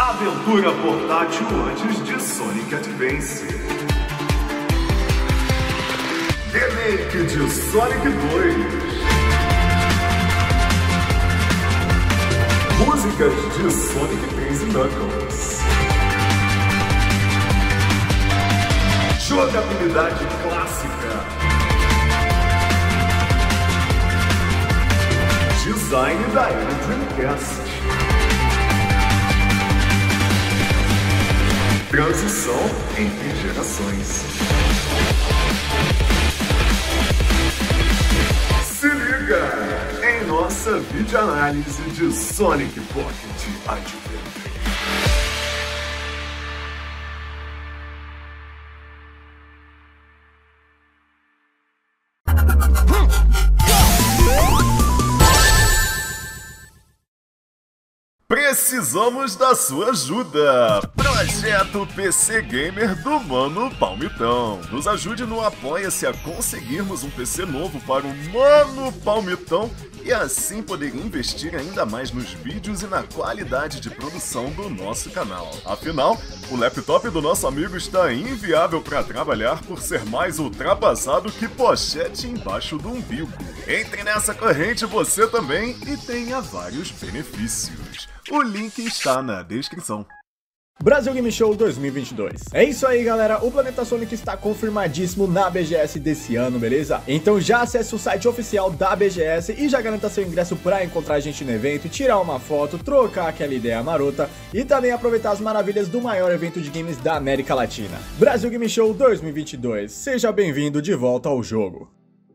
Aventura portátil antes de Sonic Advance. Remake de Sonic 2. Músicas de Sonic 3 e Knuckles. Jogabilidade clássica. Design da era Dreamcast. Transição entre gerações. Se liga em nossa videoanálise de Sonic Pocket Adventure. Precisamos da sua ajuda! Projeto PC Gamer do Mano Palmitão. Nos ajude no Apoia-se a conseguirmos um PC novo para o Mano Palmitão e assim poder investir ainda mais nos vídeos e na qualidade de produção do nosso canal. Afinal, o laptop do nosso amigo está inviável para trabalhar por ser mais ultrapassado que pochete embaixo do umbigo. Entre nessa corrente você também e tenha vários benefícios. O link está na descrição. Brasil Game Show 2022. É isso aí, galera, o Planeta Sonic está confirmadíssimo na BGS desse ano, beleza? Então já acesse o site oficial da BGS e já garanta seu ingresso para encontrar a gente no evento, tirar uma foto, trocar aquela ideia marota e também aproveitar as maravilhas do maior evento de games da América Latina. Brasil Game Show 2022, seja bem-vindo de volta ao jogo.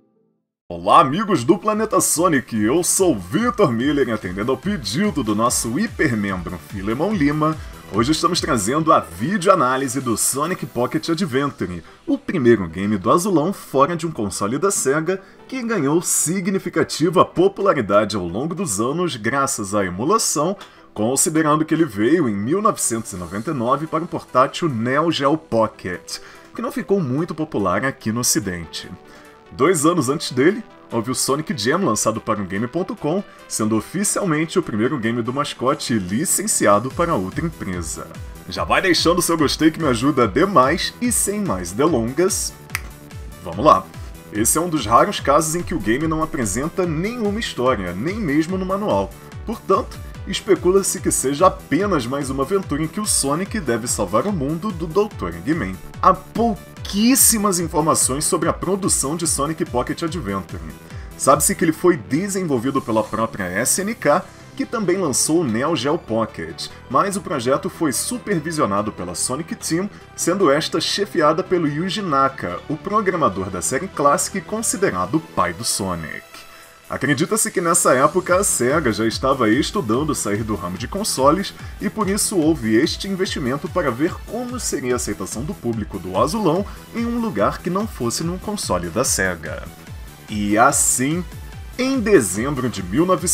Olá, amigos do Planeta Sonic, eu sou Vitor Miller, atendendo ao pedido do nosso hipermembro Filemon Lima. Hoje estamos trazendo a videoanálise do Sonic Pocket Adventure, o primeiro game do azulão fora de um console da Sega que ganhou significativa popularidade ao longo dos anos graças à emulação, considerando que ele veio em 1999 para o portátil Neo Geo Pocket, que não ficou muito popular aqui no ocidente. 2 anos antes dele, houve o Sonic Jam lançado para o Game.com, sendo oficialmente o primeiro game do mascote licenciado para outra empresa. Já vai deixando seu gostei que me ajuda demais e sem mais delongas, vamos lá! Esse é um dos raros casos em que o game não apresenta nenhuma história, nem mesmo no manual. Portanto, especula-se que seja apenas mais uma aventura em que o Sonic deve salvar o mundo do Dr. Eggman. Há pouquíssimas informações sobre a produção de Sonic Pocket Adventure. Sabe-se que ele foi desenvolvido pela própria SNK, que também lançou o Neo Geo Pocket, mas o projeto foi supervisionado pela Sonic Team, sendo esta chefiada pelo Yuji Naka, o programador da série Classic considerado o pai do Sonic. Acredita-se que nessa época a Sega já estava estudando sair do ramo de consoles e por isso houve este investimento para ver como seria a aceitação do público do azulão em um lugar que não fosse num console da Sega. E assim, em dezembro de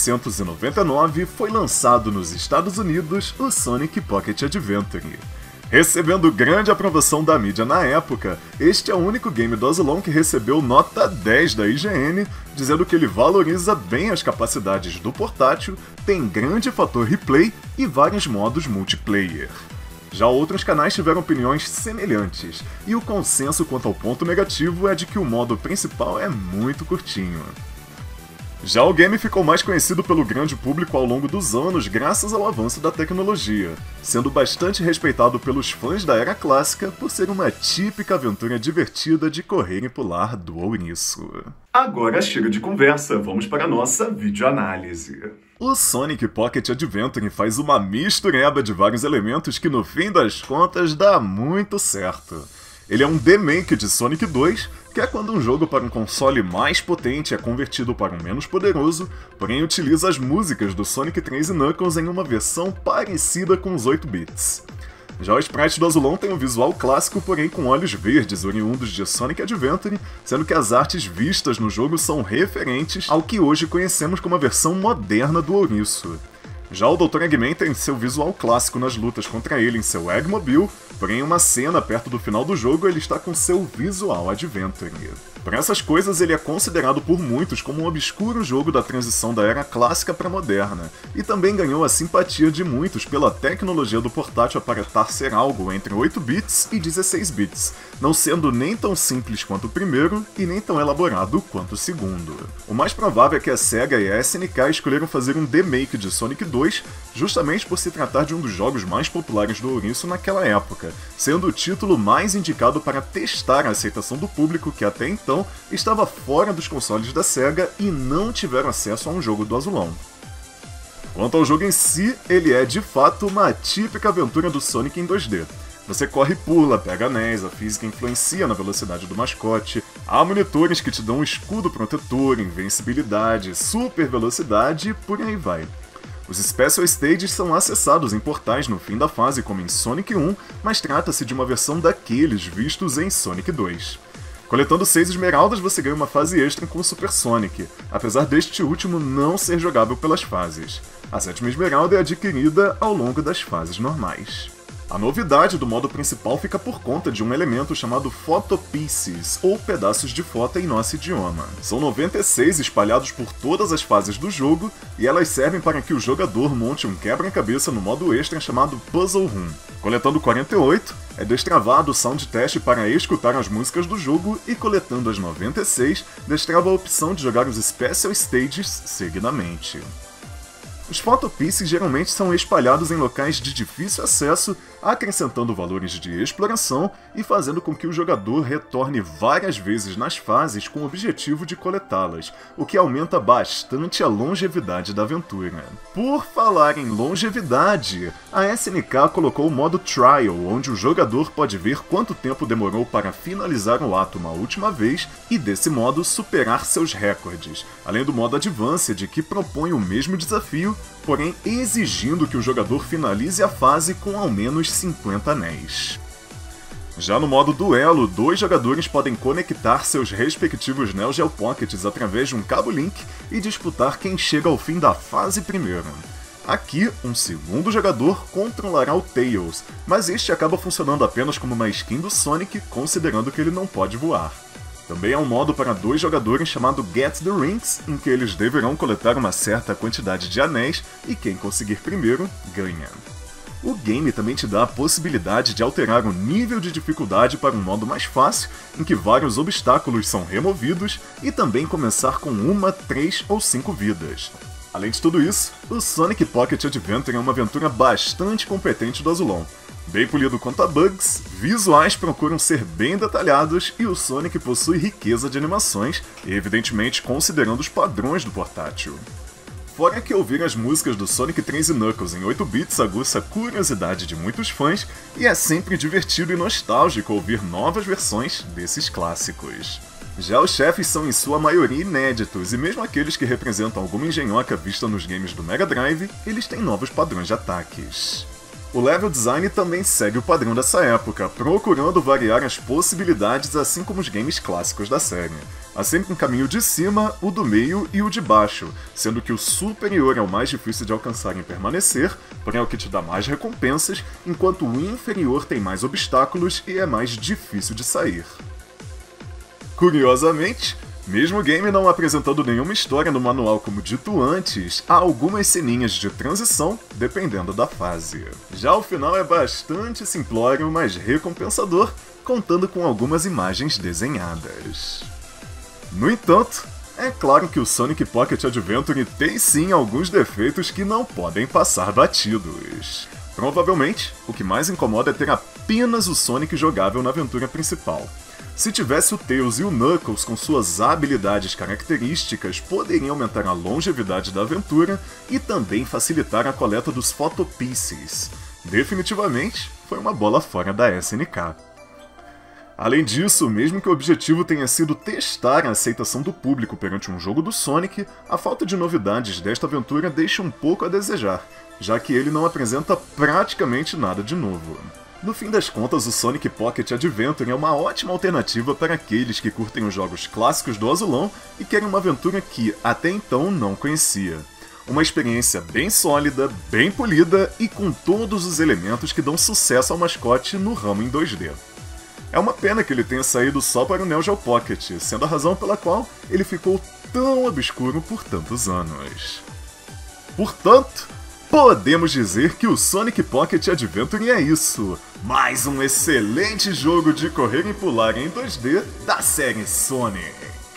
1999 foi lançado nos Estados Unidos o Sonic Pocket Adventure. Recebendo grande aprovação da mídia na época, este é o único game do azulão que recebeu nota 10 da IGN, dizendo que ele valoriza bem as capacidades do portátil, tem grande fator replay e vários modos multiplayer. Já outros canais tiveram opiniões semelhantes, e o consenso quanto ao ponto negativo é de que o modo principal é muito curtinho. Já o game ficou mais conhecido pelo grande público ao longo dos anos graças ao avanço da tecnologia, sendo bastante respeitado pelos fãs da era clássica por ser uma típica aventura divertida de correr e pular do ouriço. Agora chega de conversa, vamos para a nossa videoanálise. O Sonic Pocket Adventure faz uma mistureba de vários elementos que no fim das contas dá muito certo. Ele é um remake de Sonic 2, que é quando um jogo para um console mais potente é convertido para um menos poderoso, porém utiliza as músicas do Sonic 3 e Knuckles em uma versão parecida com os 8 bits. Já o sprite do azulão tem um visual clássico, porém com olhos verdes oriundos de Sonic Adventure, sendo que as artes vistas no jogo são referentes ao que hoje conhecemos como a versão moderna do ouriço. Já o Dr. Eggman tem seu visual clássico nas lutas contra ele em seu Eggmobile, porém em uma cena perto do final do jogo ele está com seu visual Adventure. Por essas coisas, ele é considerado por muitos como um obscuro jogo da transição da era clássica para moderna, e também ganhou a simpatia de muitos pela tecnologia do portátil aparentar ser algo entre 8 bits e 16 bits, não sendo nem tão simples quanto o primeiro e nem tão elaborado quanto o segundo. O mais provável é que a SEGA e a SNK escolheram fazer um remake de Sonic 2 justamente por se tratar de um dos jogos mais populares do ouriço naquela época, sendo o título mais indicado para testar a aceitação do público que até então estava fora dos consoles da SEGA e não tiveram acesso a um jogo do azulão. Quanto ao jogo em si, ele é de fato uma típica aventura do Sonic em 2D. Você corre e pula, pega anéis, a física influencia na velocidade do mascote, há monitores que te dão um escudo protetor, invencibilidade, super velocidade e por aí vai. Os Special Stages são acessados em portais no fim da fase como em Sonic 1, mas trata-se de uma versão daqueles vistos em Sonic 2. Coletando 6 esmeraldas, você ganha uma fase extra com o Super Sonic, apesar deste último não ser jogável pelas fases. A 7ª esmeralda é adquirida ao longo das fases normais. A novidade do modo principal fica por conta de um elemento chamado Photo Pieces, ou pedaços de foto em nosso idioma. São 96 espalhados por todas as fases do jogo, e elas servem para que o jogador monte um quebra-cabeça no modo extra chamado Puzzle Room. Coletando 48, é destravado o sound test para escutar as músicas do jogo, e coletando as 96, destrava a opção de jogar os Special Stages seguidamente. Os Photopieces geralmente são espalhados em locais de difícil acesso, acrescentando valores de exploração e fazendo com que o jogador retorne várias vezes nas fases com o objetivo de coletá-las, o que aumenta bastante a longevidade da aventura. Por falar em longevidade, a SNK colocou o modo Trial, onde o jogador pode ver quanto tempo demorou para finalizar o ato uma última vez e, desse modo, superar seus recordes, além do modo Advanced, que propõe o mesmo desafio, porém exigindo que o jogador finalize a fase com ao menos 50 anéis. Já no modo duelo, 2 jogadores podem conectar seus respectivos Neo Geo Pockets através de um cabo Link e disputar quem chega ao fim da fase primeiro. Aqui, um segundo jogador controlará o Tails, mas este acaba funcionando apenas como uma skin do Sonic, considerando que ele não pode voar. Também há um modo para 2 jogadores chamado Get the Rings, em que eles deverão coletar uma certa quantidade de anéis e quem conseguir primeiro, ganha. O game também te dá a possibilidade de alterar o nível de dificuldade para um modo mais fácil, em que vários obstáculos são removidos, e também começar com 1, 3 ou 5 vidas. Além de tudo isso, o Sonic Pocket Adventure é uma aventura bastante competente do azulão. Bem polido quanto a bugs, visuais procuram ser bem detalhados e o Sonic possui riqueza de animações, evidentemente considerando os padrões do portátil. Fora que ouvir as músicas do Sonic 3 e Knuckles em 8 bits aguça a curiosidade de muitos fãs, e é sempre divertido e nostálgico ouvir novas versões desses clássicos. Já os chefes são em sua maioria inéditos, e mesmo aqueles que representam alguma engenhoca vista nos games do Mega Drive, eles têm novos padrões de ataques. O level design também segue o padrão dessa época, procurando variar as possibilidades assim como os games clássicos da série. Há sempre um caminho de cima, o do meio e o de baixo, sendo que o superior é o mais difícil de alcançar e permanecer, porém é o que te dá mais recompensas, enquanto o inferior tem mais obstáculos e é mais difícil de sair. Curiosamente, mesmo o game não apresentando nenhuma história no manual como dito antes, há algumas ceninhas de transição dependendo da fase. Já o final é bastante simplório, mas recompensador, contando com algumas imagens desenhadas. No entanto, é claro que o Sonic Pocket Adventure tem sim alguns defeitos que não podem passar batidos. Provavelmente, o que mais incomoda é ter apenas o Sonic jogável na aventura principal. Se tivesse o Tails e o Knuckles com suas habilidades características, poderiam aumentar a longevidade da aventura e também facilitar a coleta dos Photopieces. Definitivamente, foi uma bola fora da SNK. Além disso, mesmo que o objetivo tenha sido testar a aceitação do público perante um jogo do Sonic, a falta de novidades desta aventura deixa um pouco a desejar, já que ele não apresenta praticamente nada de novo. No fim das contas, o Sonic Pocket Adventure é uma ótima alternativa para aqueles que curtem os jogos clássicos do azulão e querem uma aventura que, até então, não conhecia. Uma experiência bem sólida, bem polida e com todos os elementos que dão sucesso ao mascote no ramo em 2D. É uma pena que ele tenha saído só para o Neo Geo Pocket, sendo a razão pela qual ele ficou tão obscuro por tantos anos. Portanto, podemos dizer que o Sonic Pocket Adventure é isso, mais um excelente jogo de correr e pular em 2D da série Sonic.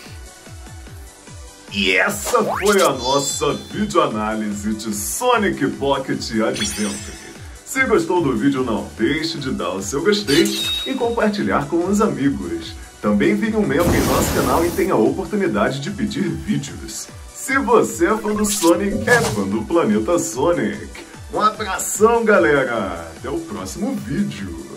E essa foi a nossa videoanálise de Sonic Pocket Adventure. Se gostou do vídeo, não deixe de dar o seu gostei e compartilhar com os amigos. Também vire um membro em nosso canal e tenha a oportunidade de pedir vídeos. Se você é fã do Sonic, é fã do Planeta Sonic. Um abração, galera! Até o próximo vídeo!